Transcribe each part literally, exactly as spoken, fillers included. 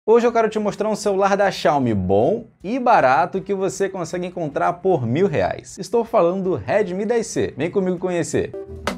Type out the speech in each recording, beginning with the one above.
Hoje eu quero te mostrar um celular da Xiaomi bom e barato que você consegue encontrar por mil reais. Estou falando do Redmi dez C. Vem comigo conhecer.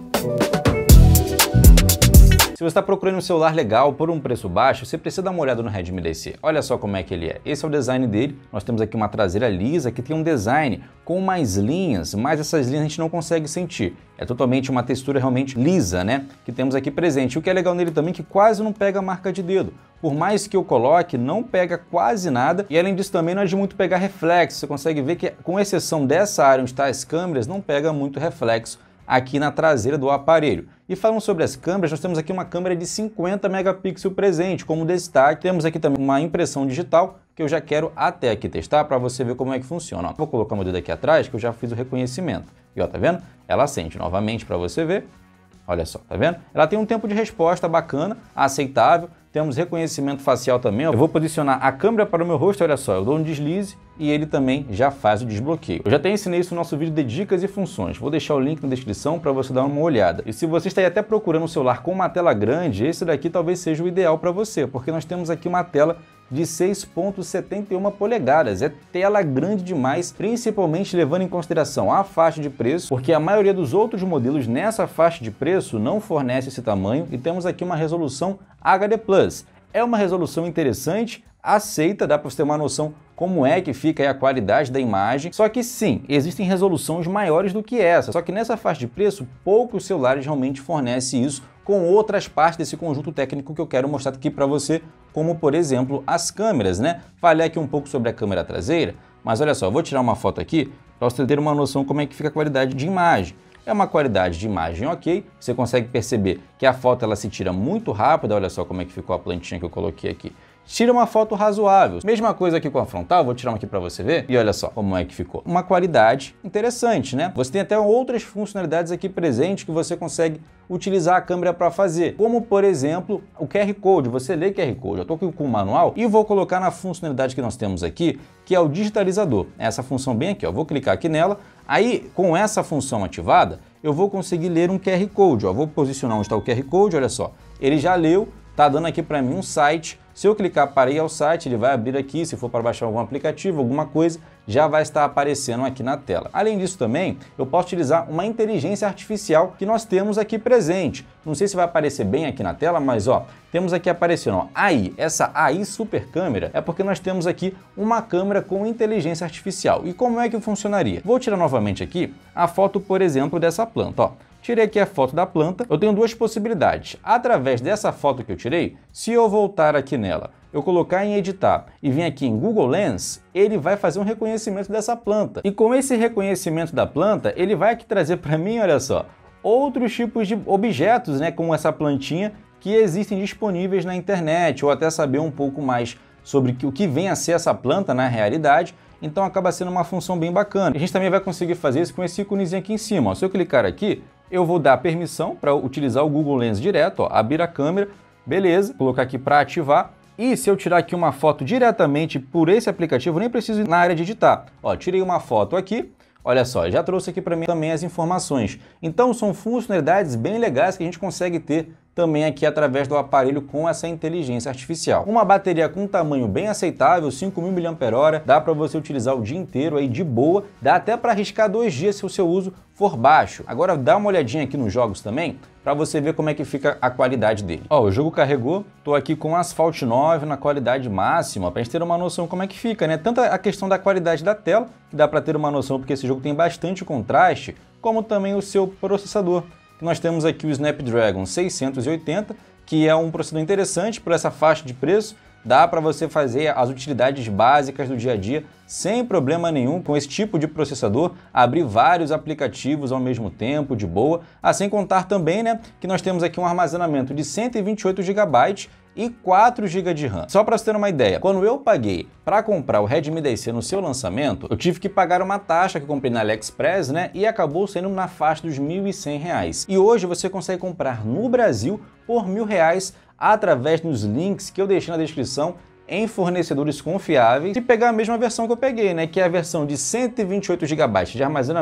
Se você está procurando um celular legal por um preço baixo, você precisa dar uma olhada no Redmi dez C. Olha só como é que ele é. Esse é o design dele. Nós temos aqui uma traseira lisa que tem um design com mais linhas, mas essas linhas a gente não consegue sentir. É totalmente uma textura realmente lisa, né? Que temos aqui presente. O que é legal nele também é que quase não pega a marca de dedo. Por mais que eu coloque, não pega quase nada. E além disso também não é de muito pegar reflexo. Você consegue ver que, com exceção dessa área onde estão as câmeras, não pega muito reflexo aqui na traseira do aparelho. E falando sobre as câmeras, nós temos aqui uma câmera de cinquenta megapixels presente como destaque. Temos aqui também uma impressão digital que eu já quero até aqui testar para você ver como é que funciona. Ó, vou colocar o meu dedo aqui atrás que eu já fiz o reconhecimento. E ó, tá vendo? Ela acende novamente para você ver. Olha só, tá vendo? Ela tem um tempo de resposta bacana, aceitável. Temos reconhecimento facial também. Eu vou posicionar a câmera para o meu rosto, olha só, eu dou um deslize e ele também já faz o desbloqueio. Eu já até ensinei isso no nosso vídeo de dicas e funções. Vou deixar o link na descrição para você dar uma olhada. E se você está aí até procurando um celular com uma tela grande, esse daqui talvez seja o ideal para você, porque nós temos aqui uma tela de seis vírgula setenta e uma polegadas. É tela grande demais, principalmente levando em consideração a faixa de preço, porque a maioria dos outros modelos nessa faixa de preço não fornece esse tamanho, e temos aqui uma resolução H D plus. É uma resolução interessante, aceita, dá para você ter uma noção como é que fica aí a qualidade da imagem. Só que sim, existem resoluções maiores do que essa, só que nessa faixa de preço, poucos celulares realmente fornecem isso com outras partes desse conjunto técnico que eu quero mostrar aqui para você, como por exemplo as câmeras, né? Falei aqui um pouco sobre a câmera traseira, mas olha só, eu vou tirar uma foto aqui para você ter uma noção como é que fica a qualidade de imagem. É uma qualidade de imagem ok, você consegue perceber que a foto ela se tira muito rápida, olha só como é que ficou a plantinha que eu coloquei aqui. Tira uma foto razoável. Mesma coisa aqui com a frontal, vou tirar uma aqui para você ver. E olha só como é que ficou. Uma qualidade interessante, né? Você tem até outras funcionalidades aqui presentes que você consegue utilizar a câmera para fazer. Como, por exemplo, o Q R Code. Você lê Q R Code. Eu estou aqui com o manual e vou colocar na funcionalidade que nós temos aqui, que é o digitalizador. Essa função bem aqui, ó. Vou clicar aqui nela. Aí, com essa função ativada, eu vou conseguir ler um Q R Code. Ó. Vou posicionar onde está o Q R Code, olha só. Ele já leu, tá dando aqui para mim um site. Se eu clicar para ir ao site, ele vai abrir aqui, se for para baixar algum aplicativo, alguma coisa, já vai estar aparecendo aqui na tela. Além disso também, eu posso utilizar uma inteligência artificial que nós temos aqui presente. Não sei se vai aparecer bem aqui na tela, mas ó, temos aqui aparecendo, ó, A I. Essa A I Super Câmera é porque nós temos aqui uma câmera com inteligência artificial. E como é que funcionaria? Vou tirar novamente aqui a foto, por exemplo, dessa planta, ó. Tirei aqui a foto da planta, eu tenho duas possibilidades. Através dessa foto que eu tirei, se eu voltar aqui nela, eu colocar em editar e vir aqui em Google Lens, ele vai fazer um reconhecimento dessa planta. E com esse reconhecimento da planta, ele vai aqui trazer para mim, olha só, outros tipos de objetos, né, como essa plantinha, que existem disponíveis na internet, ou até saber um pouco mais sobre o que vem a ser essa planta na realidade. Então acaba sendo uma função bem bacana. A gente também vai conseguir fazer isso com esse íconezinho aqui em cima. Ó. Se eu clicar aqui, eu vou dar permissão para utilizar o Google Lens direto, ó, abrir a câmera, beleza, colocar aqui para ativar. E se eu tirar aqui uma foto diretamente por esse aplicativo, nem preciso ir na área de editar. Ó, tirei uma foto aqui, olha só, já trouxe aqui para mim também as informações. Então são funcionalidades bem legais que a gente consegue ter também aqui através do aparelho com essa inteligência artificial. Uma bateria com um tamanho bem aceitável, cinco mil miliampères-hora, dá para você utilizar o dia inteiro aí de boa, dá até para arriscar dois dias se o seu uso for baixo. Agora dá uma olhadinha aqui nos jogos também, para você ver como é que fica a qualidade dele. Ó, o jogo carregou, tô aqui com Asphalt nove na qualidade máxima, para a gente ter uma noção como é que fica, né? Tanto a questão da qualidade da tela, que dá para ter uma noção porque esse jogo tem bastante contraste, como também o seu processador. Nós temos aqui o Snapdragon seiscentos e oitenta, que é um processador interessante por essa faixa de preço. Dá para você fazer as utilidades básicas do dia a dia sem problema nenhum com esse tipo de processador, abrir vários aplicativos ao mesmo tempo, de boa. Ah, sem contar também, né, que nós temos aqui um armazenamento de cento e vinte e oito gigabytes e quatro gigas de RAM. Só para você ter uma ideia, quando eu paguei para comprar o Redmi dez C no seu lançamento, eu tive que pagar uma taxa que eu comprei na AliExpress, né, e acabou saindo na faixa dos mil e cem reais. E hoje você consegue comprar no Brasil por mil reais através dos links que eu deixei na descrição em fornecedores confiáveis. Se pegar a mesma versão que eu peguei, né, que é a versão de cento e vinte e oito gigabytes de armazenamento,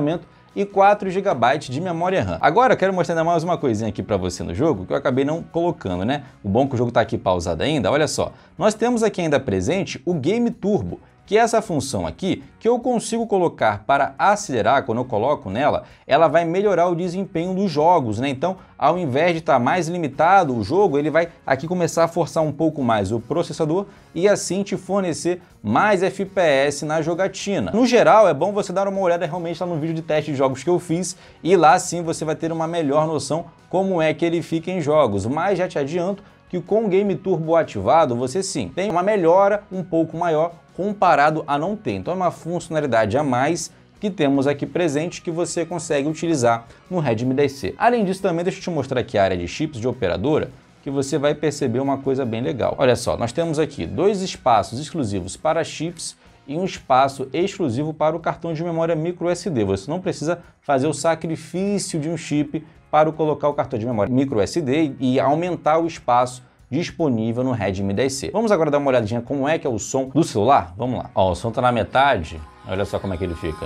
e quatro gigabytes de memória RAM. Agora eu quero mostrar ainda mais uma coisinha aqui para você no jogo, que eu acabei não colocando, né? O bom é que o jogo está aqui pausado ainda, olha só. Nós temos aqui ainda presente o Game Turbo, que é essa função aqui que eu consigo colocar para acelerar. Quando eu coloco nela, ela vai melhorar o desempenho dos jogos, né? Então, ao invés de estar mais limitado o jogo, ele vai aqui começar a forçar um pouco mais o processador e assim te fornecer mais F P S na jogatina. No geral, é bom você dar uma olhada realmente lá no vídeo de teste de jogos que eu fiz e lá sim você vai ter uma melhor noção como é que ele fica em jogos, mas já te adianto que com o Game Turbo ativado, você sim tem uma melhora um pouco maior comparado a não ter. Então é uma funcionalidade a mais que temos aqui presente que você consegue utilizar no Redmi dez C. Além disso também, deixa eu te mostrar aqui a área de chips de operadora, que você vai perceber uma coisa bem legal. Olha só, nós temos aqui dois espaços exclusivos para chips e um espaço exclusivo para o cartão de memória micro S D. Você não precisa fazer o sacrifício de um chip para colocar o cartão de memória micro S D e aumentar o espaço disponível no Redmi dez C. Vamos agora dar uma olhadinha como é que é o som do celular? Vamos lá. Ó, o som tá na metade, olha só como é que ele fica.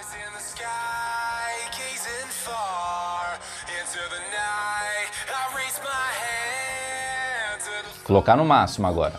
Colocar no máximo agora.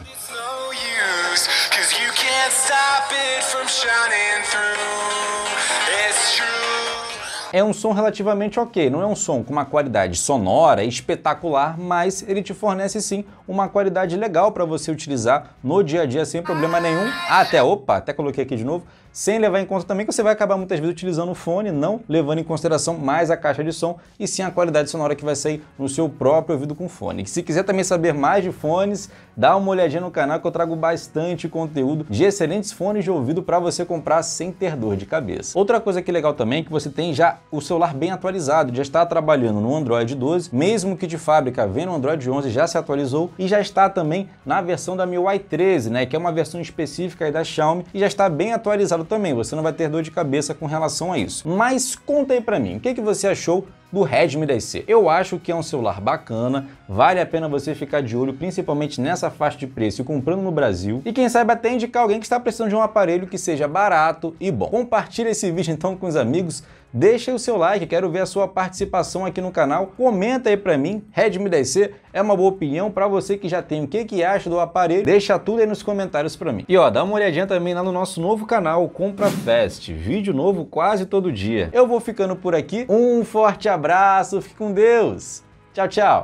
É um som relativamente ok, não é um som com uma qualidade sonora espetacular, mas ele te fornece sim uma qualidade legal para você utilizar no dia a dia sem problema nenhum. Ah, até, opa, até coloquei aqui de novo, sem levar em conta também que você vai acabar muitas vezes utilizando o fone, não levando em consideração mais a caixa de som e sim a qualidade sonora que vai sair no seu próprio ouvido com fone. E se quiser também saber mais de fones, dá uma olhadinha no canal que eu trago bastante conteúdo de excelentes fones de ouvido para você comprar sem ter dor de cabeça. Outra coisa que é legal também é que você tem já o celular bem atualizado, já está trabalhando no Android doze, mesmo que de fábrica vem no Android onze, já se atualizou e já está também na versão da M I U I treze, né, que é uma versão específica aí da Xiaomi e já está bem atualizado também, você não vai ter dor de cabeça com relação a isso. Mas conta aí pra mim, o que, que você achou do Redmi dez C? Eu acho que é um celular bacana, vale a pena você ficar de olho, principalmente nessa faixa de preço e comprando no Brasil. E quem sabe até indicar alguém que está precisando de um aparelho que seja barato e bom. Compartilha esse vídeo então com os amigos, deixa o seu like, quero ver a sua participação aqui no canal. Comenta aí pra mim, Redmi dez C é uma boa opinião para você que já tem o que, que acha do aparelho, deixa tudo aí nos comentários pra mim. E ó, dá uma olhadinha também lá no nosso novo canal, Compra Fest, vídeo novo quase todo dia. Eu vou ficando por aqui, um forte abraço, fique com Deus, tchau, tchau!